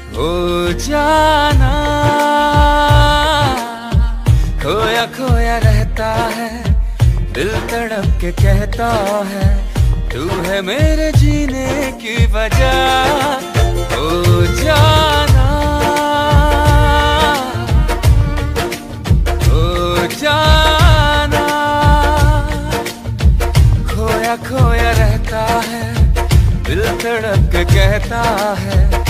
हो जाना खोया खोया रहता है, दिल तड़प के कहता है तू है मेरे जीने की वजह। हो जाना हो जाना खोया खोया रहता है, दिल तड़प के कहता है